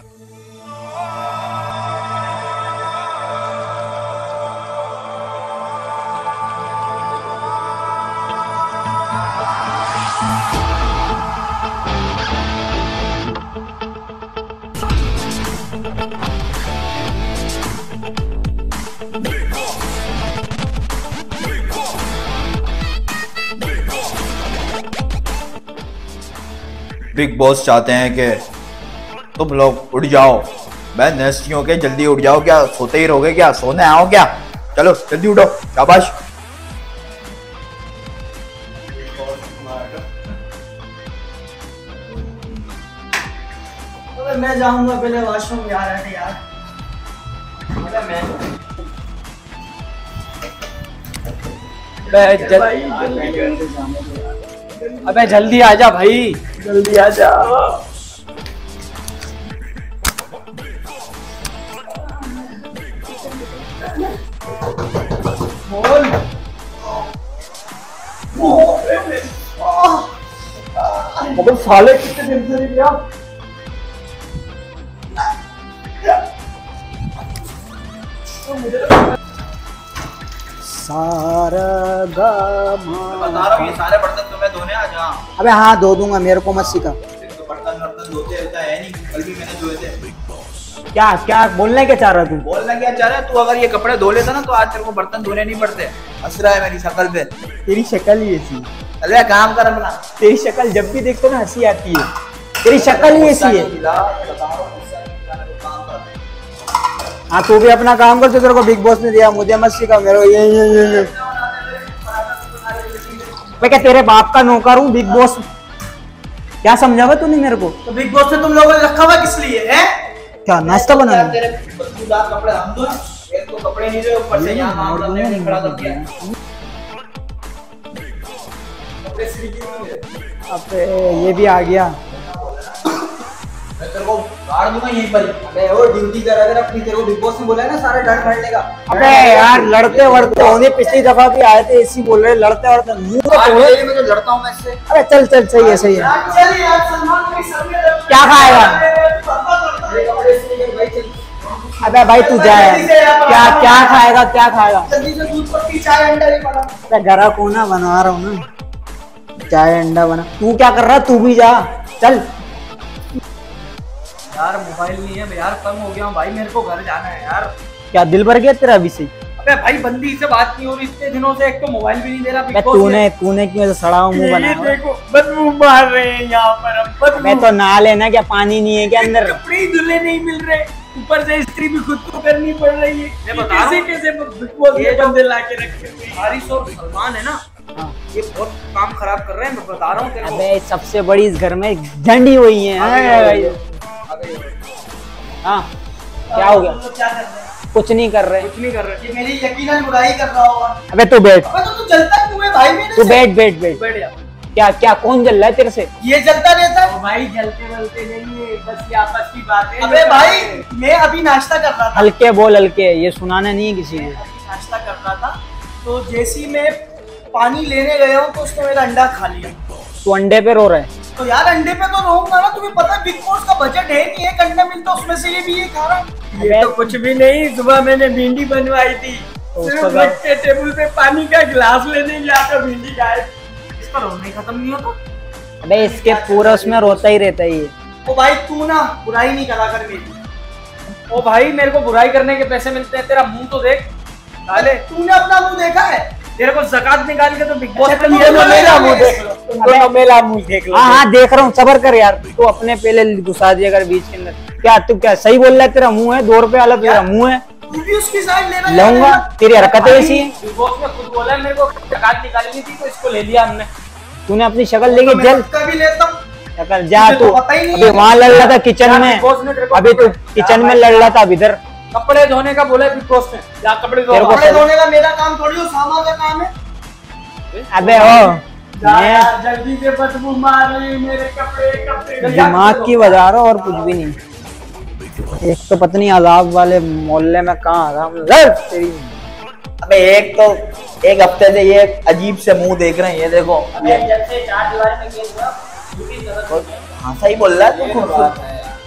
Big boss चाहते हैं कि तुम लोग उठ जाओ। मैं नेस्टियों के जल्दी उठ जाओ। क्या सोते ही रहोगे? क्या सोने आओ क्या? चलो जल्दी उठो, शाबाश। मैं जाऊंगा पहले वॉशरूम जा रहा है यार। अबे जल्दी आजा भाई, जल्दी आ जा। अबे साले कितने दिन से नहीं गया। सारा बता रहा हूँ ये सारे बर्तन तुम्हें धोने आ जा। अबे हाँ धो दूंगा, मेरे को मत सिखा। तो बर्तन धोते रहता है नहीं, कल भी मैंने धोए थे। क्या क्या बोलने क्या चाह रहा तू? बोलना क्या चाह रहा है तू? अगर ये कपड़े धो लेता ना तो आज तेरे को बर्तन धोने नहीं पड़ते। हंस रहा है मेरी शक्ल पे। तेरी शक्ल ही ऐसी। अरे काम कर अपना। तेरी शक्ल जब भी देखो ना हंसी आती है। तेरी शक्ल ही ऐसी है। हाँ तू भी अपना काम कर, तो तेरे को बिग बॉस ने दिया, मुझे मत सिखा। मेरे को ये मैं क्या तेरे बाप का नौकर हूँ? बिग बॉस क्या समझावा तूने मेरे को? तो बिग बॉस ने तुम लोगों ने रखा हुआ किस लिए है? क्या नाश्ता बनाना? तेरे बदबूदार कपड़े हम धोए, एक तो कपड़े नहीं धोए, ऊपर से यहाँ काम करने में खड़ा कर दिया। अब ये भी आ गया। मैं तेरे को गाड़ दूंगा यहीं पर। अबे वो ड्यूटी कर अगर अपनी, तेरे को बिग बॉस ने बोला है ना सारे डंड भरने का। अबे यार लड़ते वड़ते होने, पिछली दफा भी आए थे इसी बोल रहे लड़ते वड़ते मुंह तो तोड़े। मैं तो लड़ता हूँ मैं इससे। अरे चल चल सही है सही है। क्या खाएगा? अबे भाई तू जाए, क्या क्या खाएगा? क्या खाएगा? जल्दी से दूध पत्ती चाय अंडा नहीं बना। मैं घरा को ना बना रहा हूँ ना, चाय अंडा बना। तू क्या कर रहा है? तू भी जा चल। यार मोबाइल नहीं है यार, कम हो गया हूँ भाई, मेरे को घर जाना है यार। क्या दिल भर गया तेरा अभी से? अबे भाई बंदी से बात नहीं हो रही इतने दिनों से, एक तो मोबाइल भी नहीं दे रहा। मैं तूने क्यों ऐसा सड़ा मुंह बनाया? देखो बदबू मार रहे हैं यहाँ पर हम। मैं तो नहा लेना, क्या पानी नहीं है क्या अंदर? कपड़े ही धुले नहीं मिल रहे, ऊपर से इस्त्री भी खुद को करनी पड़ रही है। कैसे कैसे ये बंदे ला के रखे हुए। हारिस और सलमान है ना, ये बहुत काम खराब कर रहे हैं, मैं बता रहा हूँ तेरे को। अबे सबसे बड़ी इस घर में झंडी हुई है। हाँ क्या हो गया? क्या कर रहे हैं? कुछ नहीं कर रहे। कुछ नहीं कर रहे। ये मेरी यकीनन बुराई कर रहा होगा। अबे तू बैठ। अबे तो तू जलता क्यों है भाई मेरे से? तू बैठ बैठ बैठ। बैठ जा। क्या क्या कौन जल रहा है तेरे से? ये जलता रहता है भाई, जलते जलते नहीं है, बस ये आपस की बात है। अबे भाई मैं अभी नाश्ता कर रहा था। हल्के बोल हल्के, ये सुनाना नहीं है किसी को। नाश्ता कर रहा था तो जैसी मैं पानी लेने गया हूँ तो उसने मेरा अंडा खा लिया। तू अंडे पे रो रहा है? तो यार अंडे पे तो रहूंगा ना, तुम्हें पता है बिग बॉस का बजट है नहीं, एक अंडा मिलता उसमें से ये भी ये खा रहा है। ये तो कुछ भी नहीं, सुबह मैंने भिंडी बनवाई थी, सिर्फ टेबल पे पानी का गिलास लेने गया तो भिंडी खाए। इसका रोना ही खत्म नहीं होता। अबे इसके पूरा उसमें रोता ही रहता है ये। ओ भाई तू ना बुराई नहीं करा कर मेरी। ओ भाई मेरे को बुराई करने के पैसे मिलते हैं, तेरा मुंह तो देख। साले तूने अपना मुंह देखा है? तेरे को ज़कात निकाल के तो बिग बॉस पे मेरा मुंह देख लो। तुम मेरा मुंह देख लो। हाँ देख रहा हूँ, सबर कर यार। तू अपने पहले घुसा दिया कर बीच के अंदर। क्या तू क्या सही बोल रहा है? तेरा मुंह है 2 रुपए वाला, तेरा मुंह है। तू भी उसकी साइड लेना लूंगा, तेरी हरकतें ऐसी है। बिग बॉस ने खुद बोला है मेरे को ज़कात निकालनी थी तो इसको ले लिया हमने। तूने अपनी शक्ल लेके जल कभी लेता हूँ शक्ल जा। तू अभी वहाँ लड़ रहा था किचन में, अभी तू किचन में लड़ रहा था। अब इधर कपड़े धोने का बोला बिग बॉस ने, जा कपड़े धो। कपड़े धोने का मेरा काम थोड़ी हो, सामान का काम है। अबे ओ मैं जल्दी से बदबू मार रही मेरे कपड़े दिमाग की बजा रहा और कुछ भी नहीं। एक तो पत्नी अलाब वाले मोहल्ले में कहाँ आ रहा तेरी। अबे एक हफ्ते से ये अजीब से मुंह देख रहे हैं, ये देखो। अबे जब से 4 दीवारी में गेम हुआ, हाँ सही बोल रहा है तू।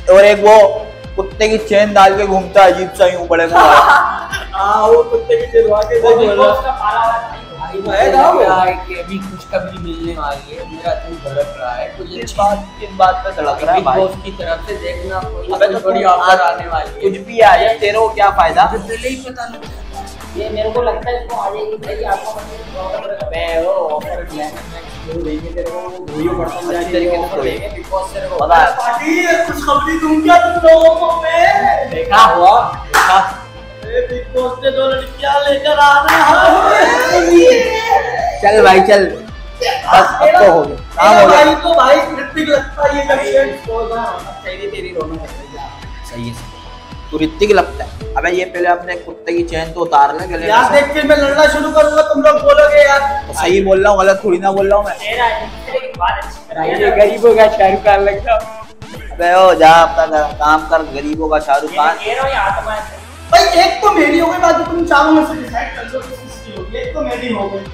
और एक वो कुत्ते की चेन डाल के घूमता है अजीब सा यूं बड़े मुंह वाला। हाँ वो कुत्ते की चिरवा के वो बिग बॉस का पाला वाला अभी खुशखबरी मिलने वाली है, मेरा दिल धड़क रहा है। तो ये किस बात पे धड़क रहा है बिग भाई? बॉस की तरफ से देखना कोई अबे तो बड़ी ऑफर आने वाली है। कुछ भी आ जाए तेरे को क्या फायदा? मुझे पहले ही पता लग गया। ये मेरे को लगता है इसको आ जाएगी भाई, आपको मैं वो ऑफर देंगे तेरे को, वीडियो बर्तन अच्छी तरीके से ऑफर देंगे बिग बॉस तेरे को पता है। पार्टी खुशखबरी दूंगा तुम लोगों को मैं। देखा हुआ देखा। बिग बॉस ने 2 लड़कियां लेकर आ रहा है। चल भाई चल, बस अब तो हो गया, काम हो गया। भाई तो भाई ऋतिक लगता है ये चाहिए तेरी रौनक सही है। तू ऋतिक लगता है। अबे ये पहले अपने कुत्ते की चैन तो उतार ले गले यार देख के मैं लड़ना शुरू करूंगा, तुम लोग बोलोगे यार तो सही बोल रहा हूँ, गलत थोड़ी ना बोल रहा हूँ मैं। ये गरीबों का शाहरुख खान लगता है। अबे ओ जा अपना काम कर, गरीबों का शाहरुख खान। भाई एक तो मेरी हो गई, बाकी तुम चारों में से डिसाइड कर लो किसकी होगी। एक तो मेरी हो गई,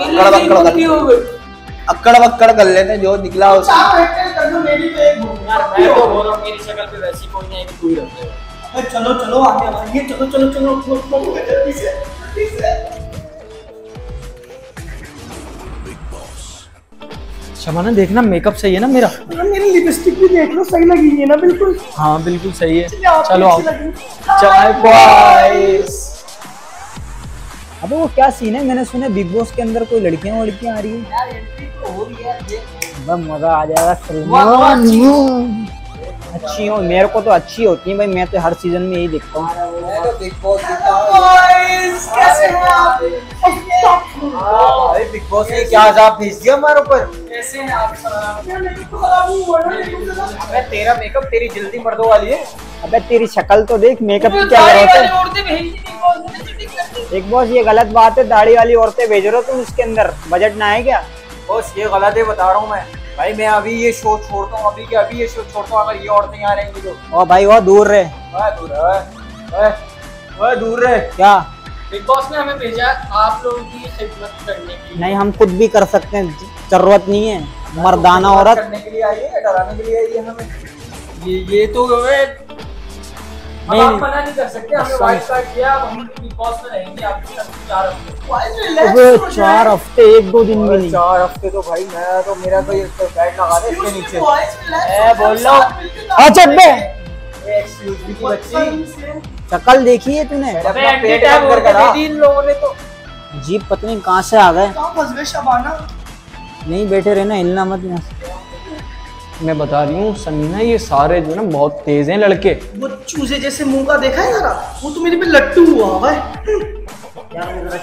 अक्कड़ बक्कड़ कर लेते जो निकला उसको। चार हेक्टेयर कर लो, मेरी तो एक हो गई। मैं तो बोल रहा हूँ मेरी शक्ल पे वैसी कोई नहीं है कि तू ही रखते हो। अरे चलो चलो आगे बढ़िए, चलो चलो चलो जल्दी से जल्दी से। शबाना देखना मेकअप सही है ना मेरा? मेरी लिपस्टिक भी देख लो, सही लगी है ना? बिल्कुल हाँ बिल्कुल सही है। आपको चलो आओ। अच्छी लगी। चाय बॉयज। अबे वो क्या सीन है, मैंने सुना बिग बॉस के अंदर कोई लड़कियां आ रही है यार एंट्री तो हो रही है, देख मजा आ जाएगा। सलमान अच्छी हो, मेरे को तो अच्छी होती है भाई, मैं तो हर सीजन में यही देखता हूँ। बिग बॉस बॉयज कैसे हो आप? अरे बिग बॉस ने क्या अज़ाब भेज दिया हमारे ऊपर। कैसे हैं आप? खराब नहीं हुआ ना? अबे तेरा मेकअप तेरी जल्दी मर्दों वाली है। अबे तेरी शक्ल तो देख, मेकअप की क्या जरूरत है? बिग बॉस ये गलत बात है, दाढ़ी वाली औरतें भेज रहे हो तुम इसके अंदर, बजट ना है क्या? बॉस ये गलत है, बता रहा हूँ मैं भाई। मैं अभी ये शो छोड़ता हूँ, अभी ये शो छोड़ता हूँ, अगर ये औरतें यहाँ रहेंगी तो। ओ भाई वो दूर रहे। दूर रहे क्या? बिग बॉस ने हमें भेजा आप लोगों की खिदमत करने के लिए। नहीं हम खुद भी कर सकते हैं, जरूरत नहीं है मर्दाना औरत। करने के लिए आई है, डराने के लिए आई है हमें। ये तो अब नहीं, आप मना नहीं कर सकते, हमने वाइल्ड कार्ड किया, अब हम बिग बॉस में रहेंगे आपके साथ 4 हफ्ते। अबे 4 हफ्ते 1-2 दिन भी नहीं। 4 हफ्ते तो भाई मैं तो, मेरा तो ये बैट लगा दे इसके नीचे। बोल लो अच्छा बे, एक्सक्यूज मी की बच्ची, शक्ल देखी है तूने? अपना पेट बंद कर करा। इन लोगों ने तो जीप पता नहीं कहाँ से आ गए। कहाँ फंस गए शबाना? नहीं बैठे रहना, हिलना मत यहाँ से। मैं बता रही हूँ समीना, ये सारे जो ना बहुत तेज हैं लड़के। वो चूजे जैसे मुंह का देखा है जरा, वो तो मेरे पे लट्टू हुआ भाई। यार मेरा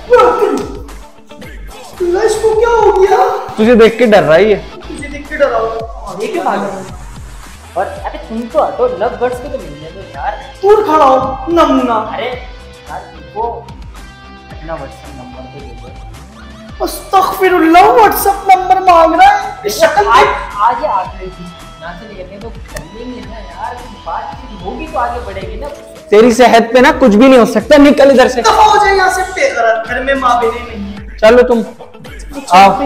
इसको क्या हो गया? तुझे देख के डर रही है। तुझे देख के डरा हुआ। ये क्या भाग रहा? और अरे तुम तो हटो, लव बर्ड्स को तो मिलने दो यार। दूर खड़ा हो नमूना। अरे यार तुमको अपना व्हाट्सएप नंबर तो दे दो। अस्तगफिरुल्लाह, व्हाट्सएप नंबर मांग रहा है। इस शक्ल पे आज आखिरी थी, यहाँ से निकलने तो कर लेंगे ना यार, बातचीत होगी तो आगे बढ़ेगी ना। तेरी सेहत पे ना कुछ भी नहीं हो सकता, निकल इधर से। दफा हो जाए यहाँ से, घर में माँ बहनें नहीं है। चलो तुम आओ।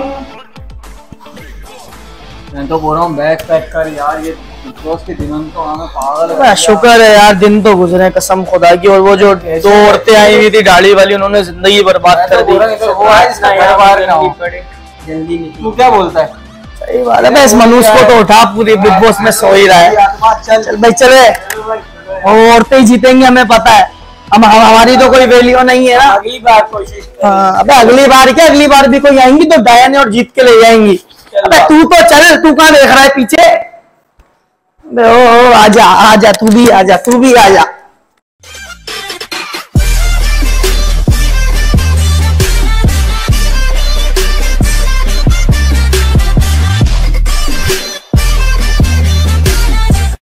मैं तो बोल रहा हूँ बैग पैक कर यार, ये दोस्त के दिनों तो हमें पागल है। शुक्र है यार दिन तो गुजरे कसम खुदा की। और वो जो 2 औरतें आई हुई थी दाढ़ी वाली, उन्होंने जिंदगी बर्बाद कर दी। जल्दी तू क्या बोलता है? सही बात है, इस मनुष्य को तो उठा, पूरी बिग बॉस में सो ही रहा है। चल भाई चले, औरतें ही जीतेंगी हमें पता है। हम हमारी तो कोई वैल्यू नहीं है ना। अगली बार कोशिश। अबे अगली बार क्या, अगली बार भी कोई आएंगी तो डायन और जीत के ले जाएंगी। अबे तू तो चल, तू कहाँ देख रहा है पीछे? ओ आजा आजा, तू भी आजा, तू भी आजा।